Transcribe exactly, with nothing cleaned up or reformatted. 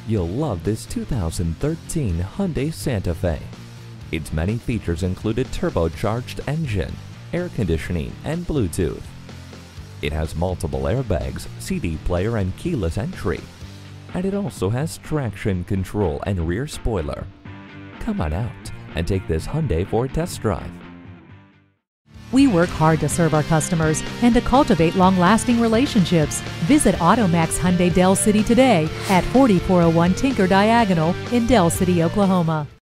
You'll love this two thousand thirteen Hyundai Santa Fe. Its many features include a turbocharged engine, air conditioning, and Bluetooth. It has multiple airbags, C D player, and keyless entry. And it also has traction control and rear spoiler. Come on out and take this Hyundai for a test drive. We work hard to serve our customers and to cultivate long-lasting relationships. Visit Automax Hyundai Del City today at forty-four oh one Tinker Diagonal in Del City, Oklahoma.